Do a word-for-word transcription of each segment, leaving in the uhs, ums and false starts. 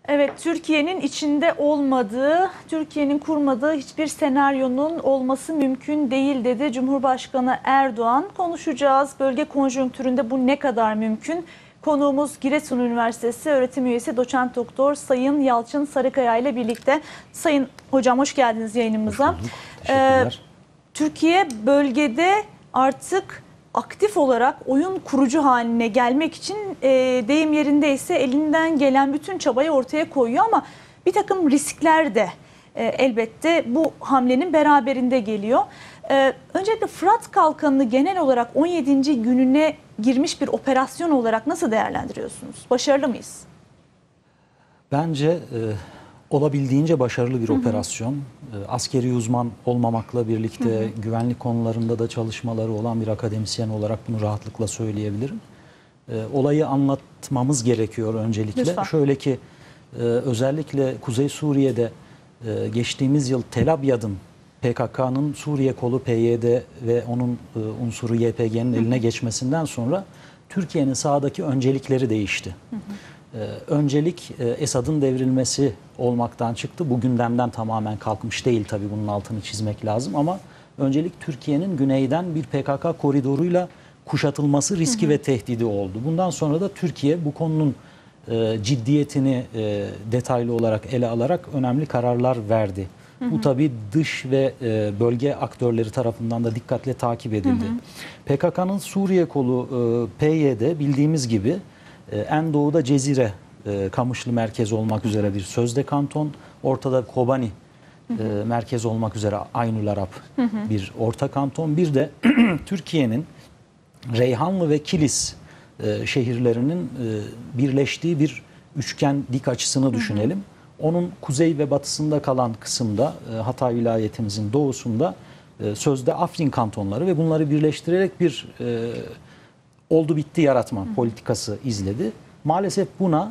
Evet, Türkiye'nin içinde olmadığı, Türkiye'nin kurmadığı hiçbir senaryonun olması mümkün değil dedi Cumhurbaşkanı Erdoğan. Konuşacağız. Bölge konjonktüründe bu ne kadar mümkün? Konuğumuz Giresun Üniversitesi öğretim üyesi doçent doktor Sayın Yalçın Sarıkaya ile birlikte. Sayın hocam hoş geldiniz yayınımıza. Hoş bulduk. Teşekkürler. Ee, Türkiye bölgede artık aktif olarak oyun kurucu haline gelmek için e, deyim yerindeyse elinden gelen bütün çabayı ortaya koyuyor ama bir takım riskler de e, elbette bu hamlenin beraberinde geliyor. E, öncelikle Fırat Kalkanı'nı genel olarak on yedinci gününe girmiş bir operasyon olarak nasıl değerlendiriyorsunuz? Başarılı mıyız? Bence e, olabildiğince başarılı bir hı hı. operasyon. E, askeri uzman olmamakla birlikte hı hı. güvenlik konularında da çalışmaları olan bir akademisyen olarak bunu rahatlıkla söyleyebilirim. E, olayı anlatmamız gerekiyor öncelikle. Lütfen. Şöyle ki e, özellikle Kuzey Suriye'de e, geçtiğimiz yıl Tel Abyad'ın P K K'nın Suriye kolu P Y D ve onun e, unsuru Y P G'nin eline geçmesinden sonra Türkiye'nin sahadaki öncelikleri değişti. Hı hı. Ee, öncelik e, Esad'ın devrilmesi olmaktan çıktı. Bu gündemden tamamen kalkmış değil, tabii bunun altını çizmek lazım ama öncelik Türkiye'nin güneyden bir P K K koridoruyla kuşatılması riski hı hı. ve tehdidi oldu. Bundan sonra da Türkiye bu konunun e, ciddiyetini e, detaylı olarak ele alarak önemli kararlar verdi. Hı hı. Bu tabii dış ve e, bölge aktörleri tarafından da dikkatle takip edildi. Hı hı. P K K'nın Suriye kolu e, P Y D bildiğimiz gibi en doğuda Cezire, Kamışlı merkez olmak üzere bir sözde kanton, ortada Kobani hı hı. merkez olmak üzere Aynul Arap hı hı. bir orta kanton. Bir de Türkiye'nin Reyhanlı ve Kilis şehirlerinin birleştiği bir üçgen dik açısını düşünelim. Hı hı. Onun kuzey ve batısında kalan kısımda Hatay vilayetimizin doğusunda sözde Afrin kantonları ve bunları birleştirerek bir oldu bitti yaratma hı. politikası izledi. Maalesef buna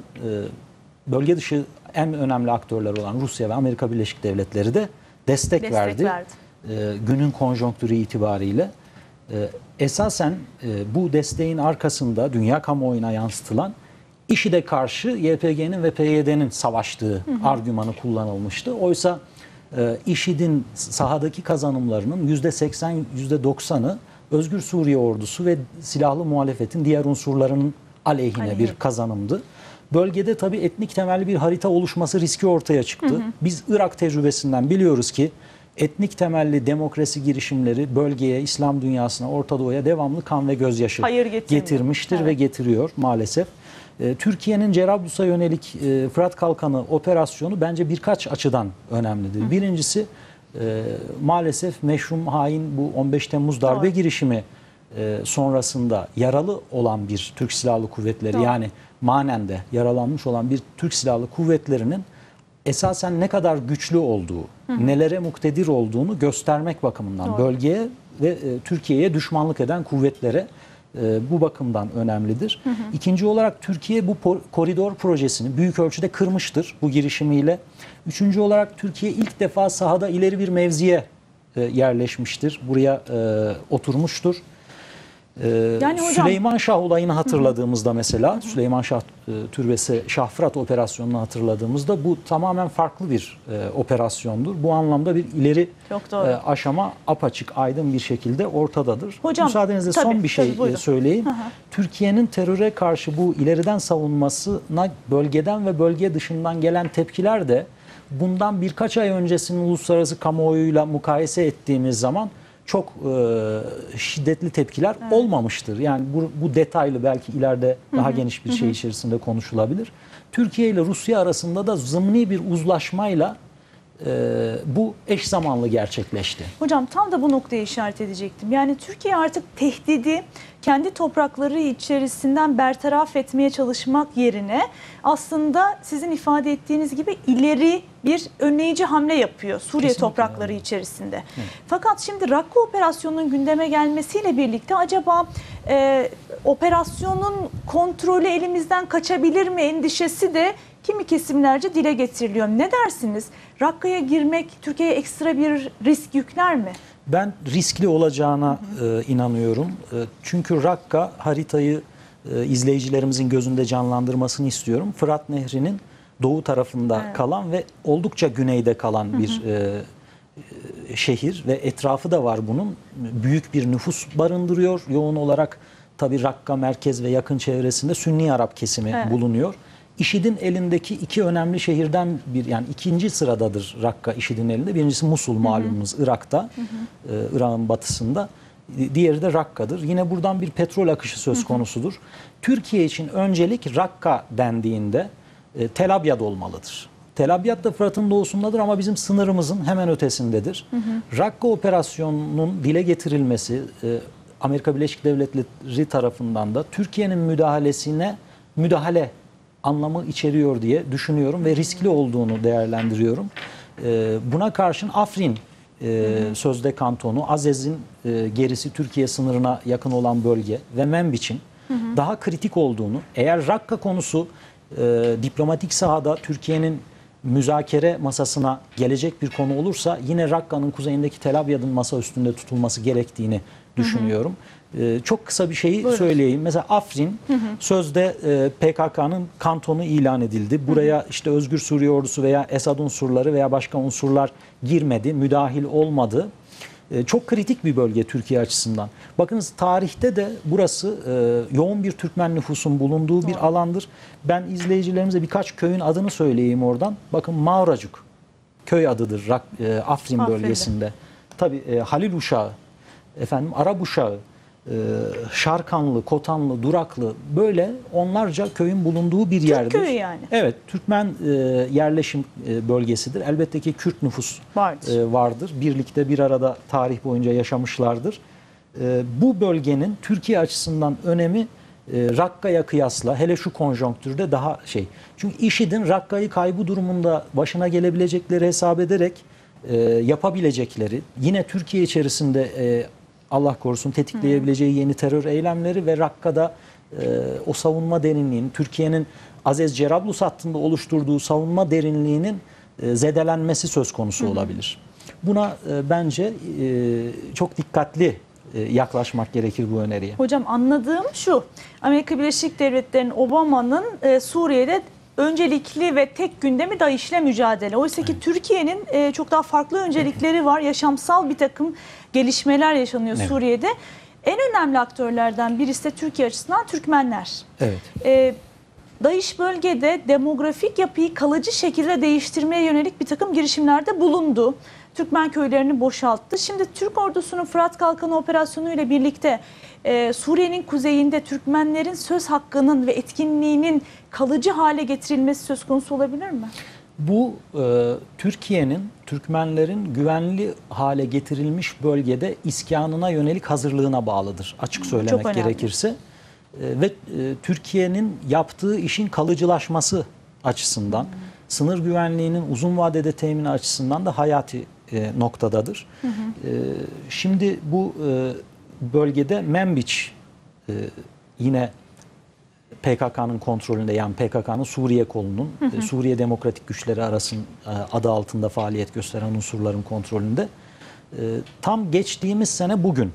e, bölge dışı en önemli aktörler olan Rusya ve Amerika Birleşik Devletleri de destek, destek verdi. verdi. E, günün konjonktürü itibariyle. E, esasen e, bu desteğin arkasında dünya kamuoyuna yansıtılan IŞİD'e karşı Y P G'nin ve P Y D'nin savaştığı hı hı. argümanı kullanılmıştı. Oysa e, IŞİD'in sahadaki kazanımlarının yüzde seksen yüzde doksanı Özgür Suriye ordusu ve silahlı muhalefetin diğer unsurlarının aleyhine Aleyhine. bir kazanımdı. Bölgede tabii etnik temelli bir harita oluşması riski ortaya çıktı. Hı hı. Biz Irak tecrübesinden biliyoruz ki etnik temelli demokrasi girişimleri bölgeye, İslam dünyasına, Orta Doğu'ya devamlı kan ve gözyaşı getirmiştir evet. ve getiriyor maalesef. Ee, Türkiye'nin Cerablus'a yönelik e, Fırat Kalkanı operasyonu bence birkaç açıdan önemlidir. Hı. Birincisi e, maalesef meşhum hain bu on beş Temmuz darbe Doğru. girişimi e, sonrasında yaralı olan bir Türk Silahlı Kuvvetleri Doğru. yani manen de yaralanmış olan bir Türk Silahlı Kuvvetleri'nin esasen ne kadar güçlü olduğu, hı hı. nelere muktedir olduğunu göstermek bakımından Doğru. bölgeye ve e, Türkiye'ye düşmanlık eden kuvvetlere e, bu bakımdan önemlidir. Hı hı. İkinci olarak Türkiye bu koridor projesini büyük ölçüde kırmıştır bu girişimiyle. Üçüncü olarak Türkiye ilk defa sahada ileri bir mevziye e, yerleşmiştir. Buraya e, oturmuştur. Ee, yani hocam, Süleyman Şah olayını hatırladığımızda mesela hı hı. Süleyman Şah e, Türbesi Şah Fırat operasyonunu hatırladığımızda bu tamamen farklı bir e, operasyondur. Bu anlamda bir ileri e, aşama apaçık aydın bir şekilde ortadadır. Hocam, müsaadenizle tabii, son bir şey tabii, söyleyeyim. Hı hı. Türkiye'nin teröre karşı bu ileriden savunmasına bölgeden ve bölge dışından gelen tepkiler de bundan birkaç ay öncesinin uluslararası kamuoyuyla mukayese ettiğimiz zaman çok e, şiddetli tepkiler evet. olmamıştır. Yani bu, bu detaylı belki ileride hı hı. daha geniş bir hı hı. şey içerisinde konuşulabilir. Türkiye ile Rusya arasında da zımni bir uzlaşmayla e, bu eş zamanlı gerçekleşti. Hocam tam da bu noktaya işaret edecektim. Yani Türkiye artık tehdidi kendi toprakları içerisinden bertaraf etmeye çalışmak yerine aslında sizin ifade ettiğiniz gibi ileri bir önleyici hamle yapıyor Suriye Kesinlikle toprakları yani. içerisinde. Evet. Fakat şimdi Rakka operasyonunun gündeme gelmesiyle birlikte acaba e, operasyonun kontrolü elimizden kaçabilir mi endişesi de kimi kesimlerce dile getiriliyor. Ne dersiniz? Rakka'ya girmek Türkiye'ye ekstra bir risk yükler mi? Ben riskli olacağına hı hı. E, inanıyorum. E, çünkü Rakka haritayı e, izleyicilerimizin gözünde canlandırmasını istiyorum. Fırat Nehri'nin doğu tarafında Evet. kalan ve oldukça güneyde kalan Hı hı. bir e, şehir ve etrafı da var bunun. Büyük bir nüfus barındırıyor. Yoğun olarak tabii Rakka merkez ve yakın çevresinde Sünni Arap kesimi Evet. bulunuyor. IŞİD'in elindeki iki önemli şehirden bir, yani ikinci sıradadır Rakka IŞİD'in elinde. Birincisi Musul malumunuz Irak'ta, Hı hı. e, Irak'ın batısında. Diğeri de Rakka'dır. Yine buradan bir petrol akışı söz konusudur. Hı hı. Türkiye için öncelik Rakka dendiğinde e, Tel Abyad olmalıdır. Tel Abyad da Fırat'ın doğusundadır ama bizim sınırımızın hemen ötesindedir. Hı hı. Rakka operasyonunun dile getirilmesi e, Amerika Birleşik Devletleri tarafından da Türkiye'nin müdahalesine müdahale anlamı içeriyor diye düşünüyorum ve riskli olduğunu değerlendiriyorum. E, buna karşın Afrin e, hı hı. sözde kantonu, Azez'in e, gerisi Türkiye sınırına yakın olan bölge ve Menbiç'in hı hı. daha kritik olduğunu, eğer Rakka konusu e, diplomatik sahada Türkiye'nin müzakere masasına gelecek bir konu olursa yine Rakka'nın kuzeyindeki Tel Abyad'ın masa üstünde tutulması gerektiğini düşünüyorum. Hı hı. Ee, çok kısa bir şeyi Buyurun. söyleyeyim. Mesela Afrin hı hı. sözde e, P K K'nın kantonu ilan edildi. Buraya hı hı. işte Özgür Suriye Ordusu veya Esad unsurları veya başka unsurlar girmedi, müdahil olmadı. Çok kritik bir bölge Türkiye açısından. Bakınız tarihte de burası e, yoğun bir Türkmen nüfusun bulunduğu Doğru. bir alandır. Ben izleyicilerimize birkaç köyün adını söyleyeyim oradan. Bakın Mağracuk köy adıdır Rak, e, Afrin Afrin'de. bölgesinde. Tabii e, Halil Uşağı, efendim Arap Uşağı, e, Şarkanlı, Kotanlı, Duraklı böyle onlarca köyün bulunduğu bir Türk yerdir. Türk köyü yani. Evet, Türkmen e, yerleşim e, bölgesidir. Elbette ki Kürt nüfus vardır. E, vardır. Birlikte bir arada tarih boyunca yaşamışlardır. E, bu bölgenin Türkiye açısından önemi e, Rakka'ya kıyasla hele şu konjonktürde daha şey. Çünkü IŞİD'in Rakka'yı kaybı durumunda başına gelebilecekleri hesap ederek e, yapabilecekleri, yine Türkiye içerisinde e, Allah korusun tetikleyebileceği yeni terör eylemleri ve Rakka'da e, o savunma derinliğinin, Türkiye'nin Azez Cerablus hattında oluşturduğu savunma derinliğinin e, zedelenmesi söz konusu hı hı. olabilir. Buna e, bence e, çok dikkatli e, yaklaşmak gerekir bu öneriye. Hocam anladığım şu, Amerika Birleşik Devletleri'nin Obama'nın e, Suriye'de öncelikli ve tek gündemi DAEŞ'le mücadele. Oysa ki evet. Türkiye'nin e, çok daha farklı öncelikleri var. Yaşamsal bir takım gelişmeler yaşanıyor evet. Suriye'de. En önemli aktörlerden birisi de Türkiye açısından Türkmenler. Evet. E, DAEŞ bölgede demografik yapıyı kalıcı şekilde değiştirmeye yönelik bir takım girişimlerde bulundu. Türkmen köylerini boşalttı. Şimdi Türk ordusunun Fırat Kalkanı operasyonu ile birlikte e, Suriye'nin kuzeyinde Türkmenlerin söz hakkının ve etkinliğinin kalıcı hale getirilmesi söz konusu olabilir mi? Bu e, Türkiye'nin Türkmenlerin güvenli hale getirilmiş bölgede iskanına yönelik hazırlığına bağlıdır. Açık söylemek gerekirse. E, ve e, Türkiye'nin yaptığı işin kalıcılaşması açısından, hmm. sınır güvenliğinin uzun vadede temini açısından da hayati e, noktadadır. Hı hı. E, şimdi bu e, bölgede Menbiç e, yine P K K'nın kontrolünde, yani P K K'nın Suriye kolunun, hı hı. Suriye Demokratik Güçleri arasın adı altında faaliyet gösteren unsurların kontrolünde. Tam geçtiğimiz sene bugün,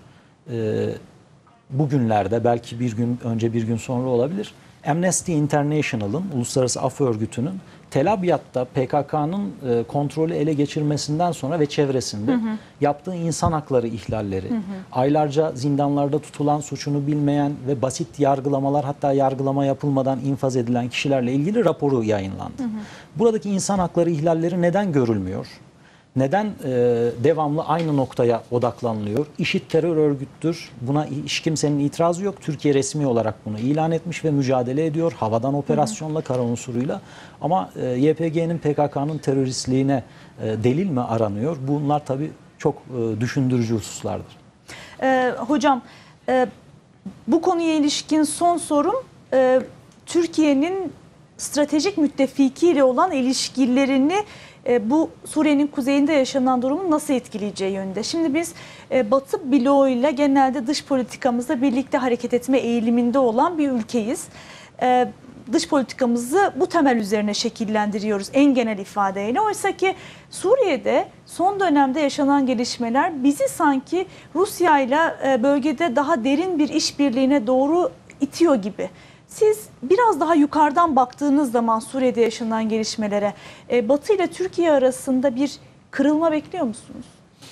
bugünlerde belki bir gün önce bir gün sonra olabilir, Amnesty International'ın, Uluslararası Af Örgütü'nün Tel Abyad'da P K K'nın kontrolü ele geçirmesinden sonra ve çevresinde hı hı. yaptığı insan hakları ihlalleri, hı hı. aylarca zindanlarda tutulan, suçunu bilmeyen ve basit yargılamalar, hatta yargılama yapılmadan infaz edilen kişilerle ilgili raporu yayınlandı. Hı hı. Buradaki insan hakları ihlalleri neden görülmüyor? Neden e, devamlı aynı noktaya odaklanılıyor? İŞİD terör örgüttür. Buna hiç kimsenin itirazı yok. Türkiye resmi olarak bunu ilan etmiş ve mücadele ediyor. Havadan operasyonla, kara unsuruyla. Ama e, Y P G'nin, P K K'nın teröristliğine e, delil mi aranıyor? Bunlar tabii çok e, düşündürücü hususlardır. E, hocam, e, bu konuya ilişkin son sorum, e, Türkiye'nin stratejik müttefikiyle olan ilişkilerini bu Suriye'nin kuzeyinde yaşanan durumu nasıl etkileyeceği yönünde. Şimdi biz Batı bloğuyla genelde dış politikamızda birlikte hareket etme eğiliminde olan bir ülkeyiz. Dış politikamızı bu temel üzerine şekillendiriyoruz en genel ifadeyle. Oysa ki Suriye'de son dönemde yaşanan gelişmeler bizi sanki Rusya ile bölgede daha derin bir işbirliğine doğru itiyor gibi. Siz biraz daha yukarıdan baktığınız zaman Suriye'de yaşanan gelişmelere e, Batı ile Türkiye arasında bir kırılma bekliyor musunuz?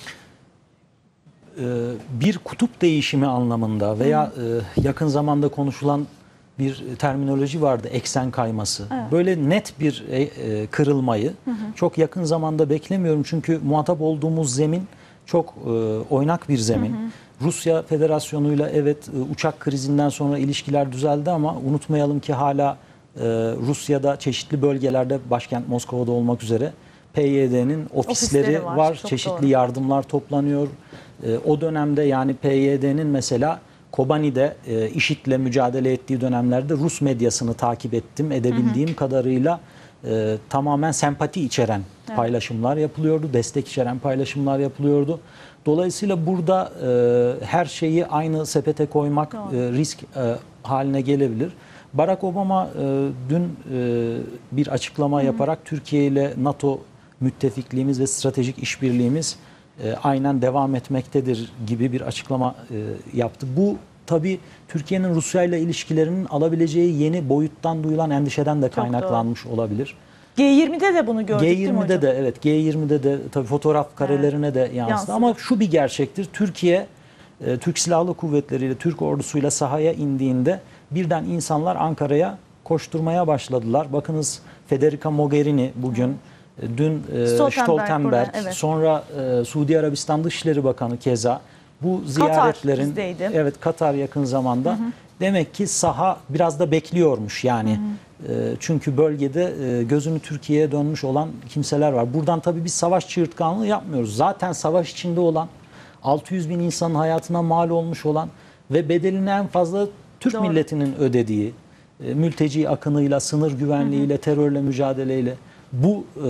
Ee, bir kutup değişimi anlamında veya e, yakın zamanda konuşulan bir terminoloji vardı, eksen kayması. Evet. Böyle net bir e, e, kırılmayı hı hı. çok yakın zamanda beklemiyorum. Çünkü muhatap olduğumuz zemin çok e, oynak bir zemin. Hı hı. Rusya Federasyonu'yla evet e, uçak krizinden sonra ilişkiler düzeldi ama unutmayalım ki hala e, Rusya'da çeşitli bölgelerde, başkent Moskova'da olmak üzere P Y D'nin ofisleri, ofisleri var, var. çeşitli doğru. yardımlar toplanıyor. E, o dönemde yani P Y D'nin mesela Kobani'de e, IŞİD'le mücadele ettiği dönemlerde Rus medyasını takip ettim. Edebildiğim hı hı. kadarıyla e, tamamen sempati içeren evet. paylaşımlar yapılıyordu. Destek içeren paylaşımlar yapılıyordu. Dolayısıyla burada e, her şeyi aynı sepete koymak e, risk e, haline gelebilir. Barack Obama e, dün e, bir açıklama hı hı. yaparak Türkiye ile NATO müttefikliğimiz ve stratejik işbirliğimiz e, aynen devam etmektedir gibi bir açıklama e, yaptı. Bu tabii Türkiye'nin Rusya ile ilişkilerinin alabileceği yeni boyuttan duyulan endişeden de kaynaklanmış olabilir. G yirmide de bunu gördük G değil mi hocam? G yirmide de evet G yirmide de tabii fotoğraf karelerine evet. de yansıdı. yansıdı. Ama şu bir gerçektir. Türkiye e, Türk Silahlı Kuvvetleri ile Türk ordusuyla sahaya indiğinde birden insanlar Ankara'ya koşturmaya başladılar. Bakınız Federica Mogherini bugün evet. dün e, Stoltenberg, Stoltenberg evet. sonra e, Suudi Arabistan Dışişleri Bakanı keza bu ziyaretlerin Katar evet Katar yakın zamanda hı hı. demek ki saha biraz da bekliyormuş yani. Hı hı. E, çünkü bölgede e, gözünü Türkiye'ye dönmüş olan kimseler var. Buradan tabii biz savaş çığırtkanlığı yapmıyoruz. Zaten savaş içinde olan altı yüz bin insanın hayatına mal olmuş olan ve bedelini en fazla Türk Doğru. milletinin ödediği e, mülteci akınıyla, sınır güvenliğiyle, hı hı. terörle mücadeleyle bu e,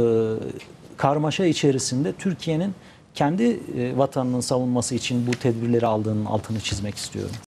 karmaşa içerisinde Türkiye'nin kendi e, vatanının savunması için bu tedbirleri aldığının altını çizmek istiyorum.